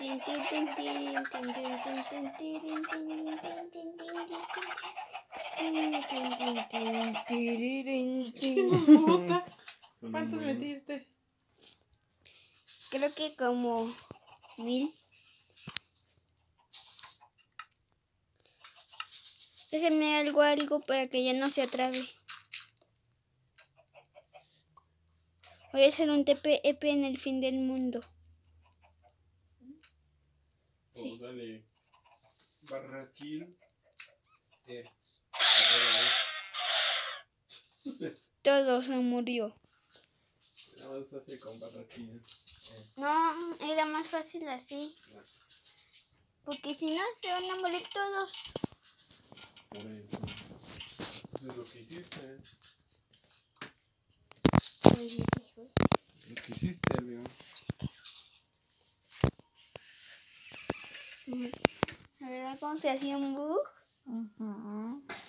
¿Cuántos metiste? Creo que como 1000. Déjenme algo para que ya no se atrabe. Voy a hacer un TP-EP en el fin del mundo. Sí. Dale. Barraquil. Todo se murió. Era más fácil con barraquil. No, era más fácil así. Porque si no, se van a morir todos. Por eso. Eso es lo que hiciste. Lo que hiciste, Leo. ¿La verdad cómo se hacía un bug?